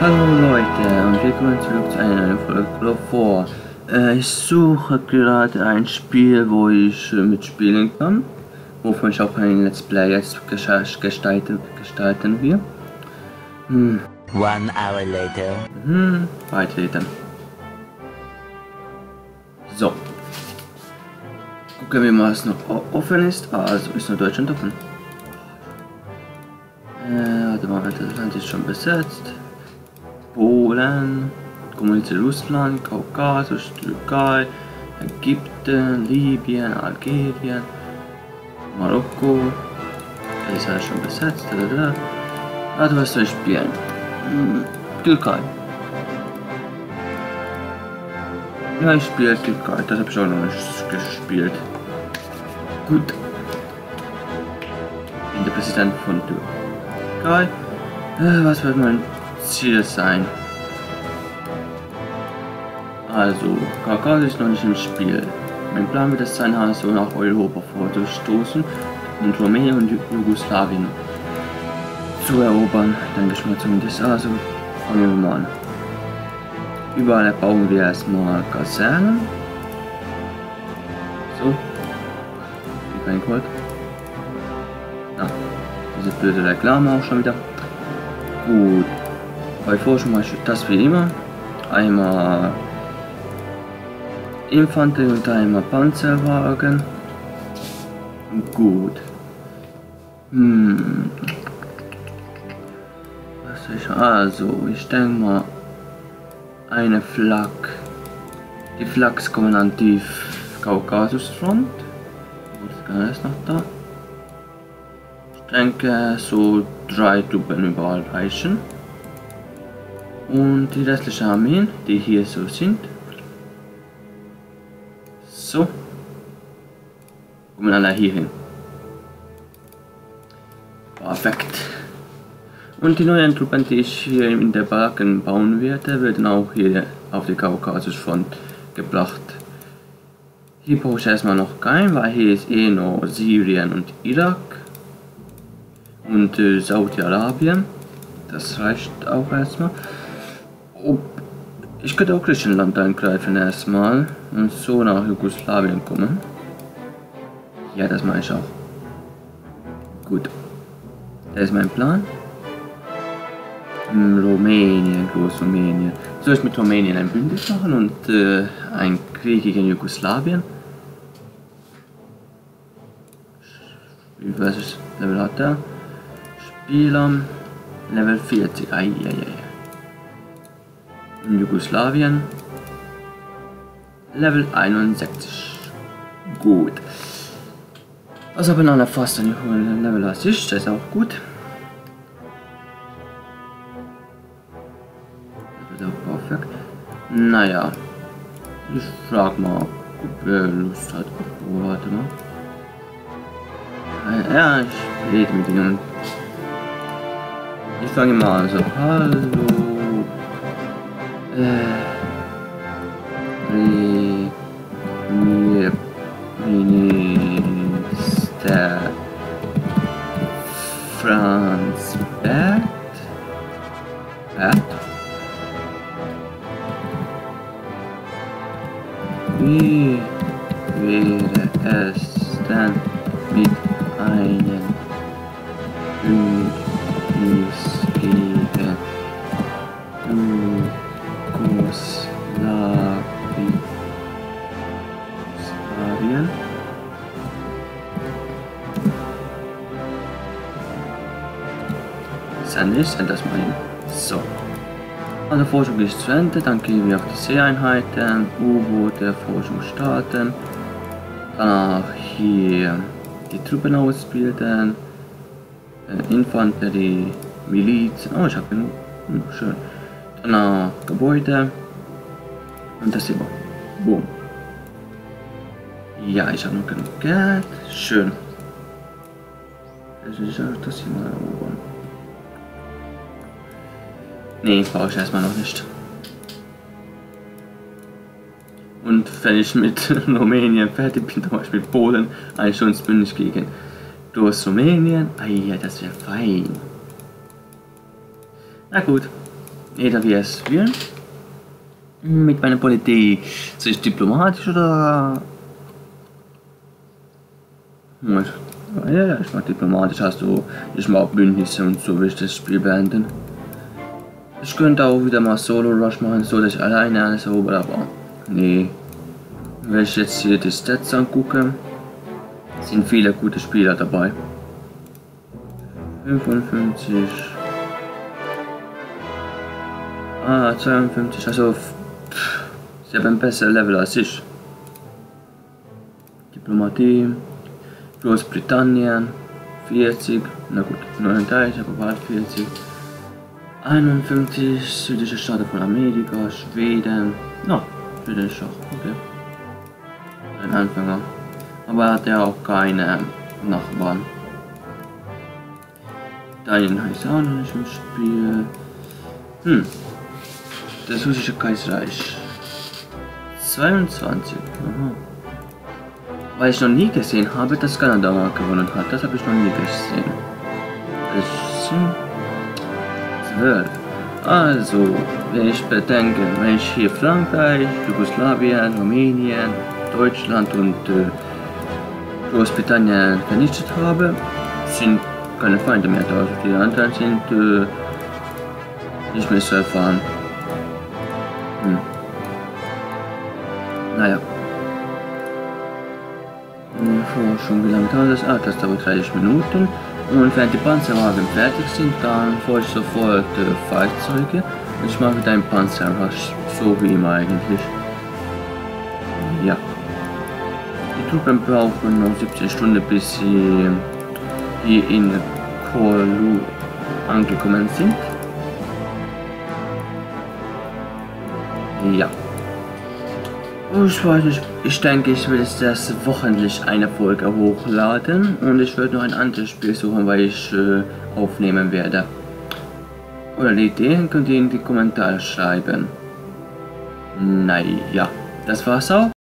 Hallo Leute und willkommen zurück zu einer neuen Folge Call of War. Ich suche gerade ein Spiel, wo ich mitspielen kann, wovon ich auch ein Let's Play jetzt gestalten will. 1 hour later. Weiter. So. Gucken wir mal, was noch offen ist. Also ist nur Deutschland offen. Warte mal, das Land ist schon besetzt. Polen, Kommunistische Russland, Kaukasus, Türkei, Ägypten, Libyen, Algerien, Marokko. Das ist alles schon besetzt. Also was soll ich spielen? Türkei. Ja, ich spiele Türkei. Das habe ich auch noch nicht gespielt. Gut. Ich bin der Präsident von Türkei. Was wird mein Ziel sein? Also, Kaukasus ist noch nicht im Spiel. Mein Plan wird es sein, also nach Europa vorzustoßen und Rumänien und Jugoslawien zu erobern, denke ich mal zumindest. Also, fangen wir mal an. Überall bauen wir erstmal Kasernen. So. Wie kein Gold. Ah, diese blöde Reklame auch schon wieder. Gut. Bei Forschung mache ich das wie immer. Einmal Infanterie und einmal Panzerwagen. Gut. Was soll ich? Also, ich denke mal eine Flak. Die Flaks kommen an die Kaukasusfront. Was ist noch da? Ich denke, so 3 Truppen überall reichen. Und die restlichen Armeen, die hier so sind, so, kommen alle hier hin. Perfekt. Und die neuen Truppen, die ich hier in der Baracken bauen werde, werden auch hier auf die Kaukasusfront gebracht. Hier brauche ich erstmal noch keinen, weil hier ist eh noch Syrien und Irak und Saudi-Arabien. Das reicht auch erstmal. Ich könnte auch Griechenland angreifen erstmal und so nach Jugoslawien kommen. Ja, das mache ich auch. Gut. Das ist mein Plan. Rumänien, Großrumänien. Soll ich mit Rumänien ein Bündnis machen und einen Krieg gegen Jugoslawien? Was ist Level hat er? Spieler Level 40. In Jugoslawien Level 61. Gut. Was aber noch fast ein hohes Level als ich, das ist auch gut. Das ist auch perfekt. Naja. Ich frag mal, ob er Lust hat. Oh, warte mal. Ja, ich rede mit ihnen. Ich fange mal an. So, hallo. Minister Franz Bert? Wie wäre es denn mit einem Bündnis gegen Jugoslawien? Ist das mein? So. Alle Forschung ist zu Ende, dann gehen wir auf die Seeeinheiten, U-Boote, Forschung starten. Danach hier die Truppen ausbilden, Infanterie, Miliz. Oh, ich habe genug. Schön. Danach Gebäude und das immer. Boom. Ja, ich habe noch genug Geld. Schön. Das ist das hier mal erobern. Nee, brauche ich erstmal noch nicht. Und wenn ich mit Rumänien fertig bin, zum Beispiel Polen, schon bin ich gegen durch Rumänien. Ah ja, das wäre fein. Na gut, Jeder wie es will. Mit meiner Politik sich diplomatisch oder... Ja, ich mag diplomatisch, ich mag Bündnisse und so will ich das Spiel beenden. Ich könnte auch wieder mal Solo-Rush machen, so dass ich alleine alles erober, aber nee. Wenn ich jetzt hier die Stats angucke, sind viele gute Spieler dabei. 55. 52, also sie haben ein besseres Level als ich. Diplomatie, Großbritannien, 40, na gut, 39, aber bald 40. 51, südliche Staaten von Amerika, Schweden, Schweden ist auch, okay. Ein Anfänger. Aber hat er auch keine Nachbarn. Italien heißt auch noch nicht im Spiel. Das russische Kaiserreich. 22. Aha. Weil ich noch nie gesehen habe, dass Kanada mal gewonnen hat. Das habe ich noch nie gesehen. Das sind 12. Also, wenn ich bedenke, wenn ich hier Frankreich, Jugoslawien, Rumänien, Deutschland und Großbritannien vernichtet habe, sind keine Feinde mehr da. Also die anderen sind nicht mehr zu erfahren. Naja. Schon wie lange dauert das? Das dauert 30 Minuten. Und wenn die Panzerwagen fertig sind, dann fahre ich sofort Fahrzeuge. Und ich mache wieder einen Panzerrush, so wie immer eigentlich. Ja. Die Truppen brauchen noch 17 Stunden, bis sie hier in Korlu angekommen sind. Ja. Ich weiß nicht, ich denke, ich will jetzt erst wochentlich eine Folge hochladen und ich werde noch ein anderes Spiel suchen, weil ich aufnehmen werde. Oder die Ideen könnt ihr in die Kommentare schreiben. Naja, das war's auch.